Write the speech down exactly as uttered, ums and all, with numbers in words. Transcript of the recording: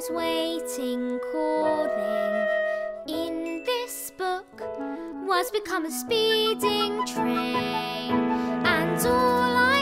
waiting, calling. In this book was become a speeding train, and all I